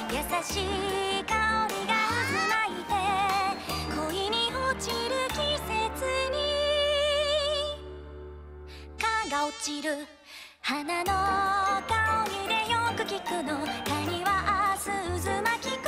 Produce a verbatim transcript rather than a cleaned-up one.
優しい香りが渦巻いて恋に落ちる季節に蚊が落ちる花の香りでよく聞くの蚊には明日渦巻き